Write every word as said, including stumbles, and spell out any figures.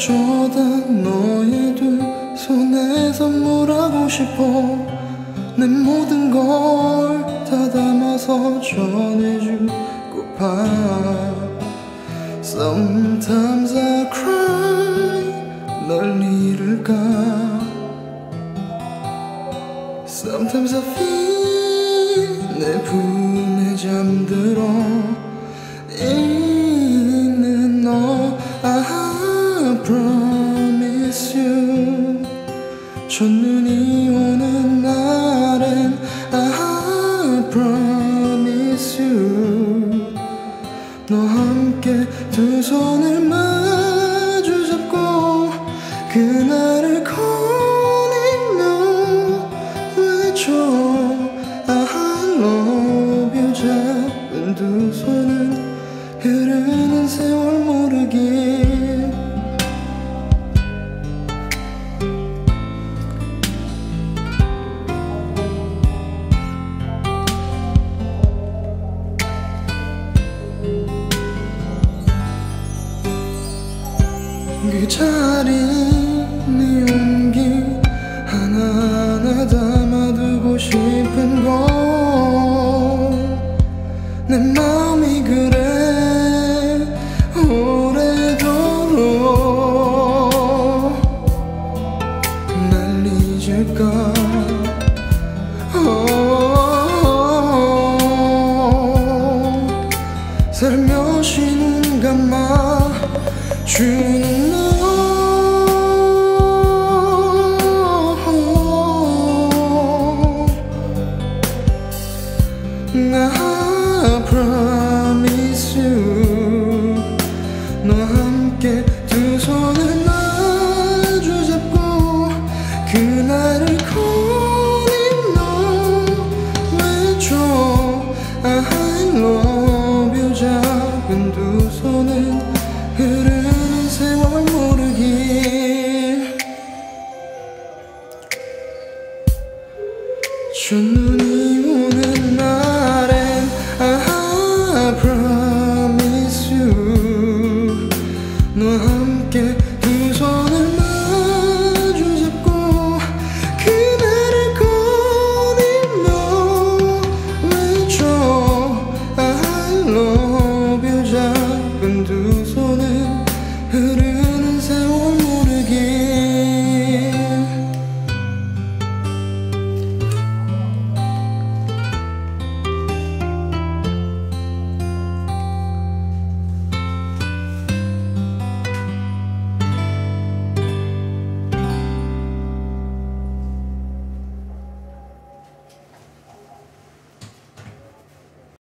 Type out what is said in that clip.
그저다 너의 두 손에 선물하고 싶어. 내 모든 걸 다 담아서 전해주고파. Sometimes I cry 널 잃을까. Sometimes I feel 내 품에 잠들어 있는 너. I promise you 첫눈이 오는 날엔 I promise you 너와 함께 두 손을 마주 잡고 그날을 꺼내며 외쳐 I love you. 잡은 두 손은 흐르는 세월 모르게 그 자리 네 온기 하나하나 담아두고 싶은 걸. 내 마음이 그래 오래도록 날 잊을까. 살며시 눈 감아 주는 너. I promise